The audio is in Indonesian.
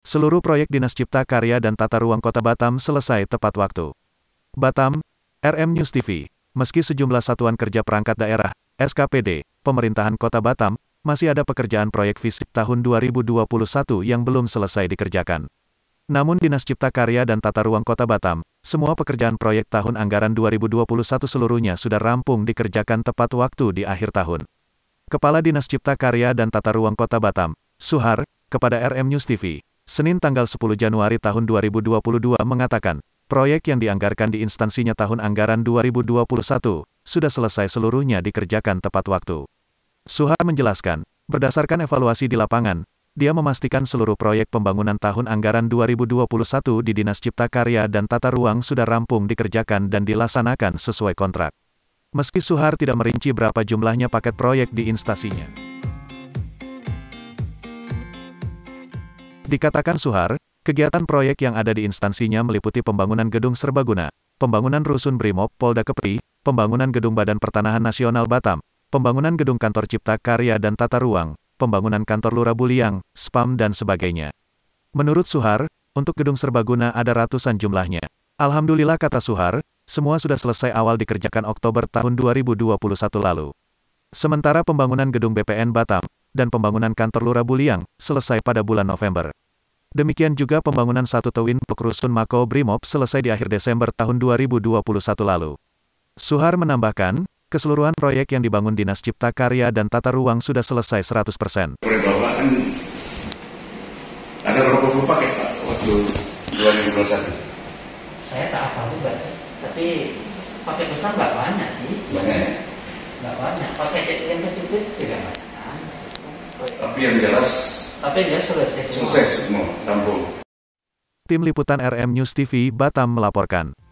Seluruh proyek Dinas Cipta Karya dan Tata Ruang Kota Batam selesai tepat waktu. Batam, RM News TV. Meski sejumlah satuan kerja perangkat daerah, SKPD, pemerintahan Kota Batam, masih ada pekerjaan proyek FISIP tahun 2021 yang belum selesai dikerjakan. Namun Dinas Cipta Karya dan Tata Ruang Kota Batam, semua pekerjaan proyek tahun anggaran 2021 seluruhnya sudah rampung dikerjakan tepat waktu di akhir tahun. Kepala Dinas Cipta Karya dan Tata Ruang Kota Batam, Suhar, kepada RM News TV, Senin tanggal 10 Januari tahun 2022 mengatakan, proyek yang dianggarkan di instansinya tahun anggaran 2021, sudah selesai seluruhnya dikerjakan tepat waktu. Suhar menjelaskan, berdasarkan evaluasi di lapangan, dia memastikan seluruh proyek pembangunan tahun anggaran 2021 di Dinas Cipta Karya dan Tata Ruang sudah rampung dikerjakan dan dilaksanakan sesuai kontrak. Meski Suhar tidak merinci berapa jumlahnya paket proyek di instansinya. Dikatakan Suhar, kegiatan proyek yang ada di instansinya meliputi pembangunan gedung serbaguna, pembangunan rusun Brimob Polda Kepri, pembangunan gedung Badan Pertanahan Nasional Batam, pembangunan gedung kantor Cipta Karya dan Tata Ruang, pembangunan kantor Lurah Buliang, SPAM dan sebagainya. Menurut Suhar, untuk gedung serbaguna ada ratusan jumlahnya. Alhamdulillah kata Suhar, semua sudah selesai awal dikerjakan Oktober tahun 2021 lalu. Sementara pembangunan gedung BPN Batam, dan pembangunan kantor Lurah Buliang, selesai pada bulan November. Demikian juga pembangunan satu Tewin Blok Rusun Mako Brimob selesai di akhir Desember tahun 2021 lalu. Suhar menambahkan, keseluruhan proyek yang dibangun Dinas Cipta Karya dan Tata Ruang sudah selesai 100%. Bapak kan ada berapa paket Pak waktu 2021? Saya tak apa juga sih, tapi paket besar nggak banyak sih. Banyak ya? Nggak banyak, paket yang kecil-kecil ya banyak. Tapi yang jelas selesai semua. Sukses semua, rampung. Tim Liputan RM News TV Batam melaporkan.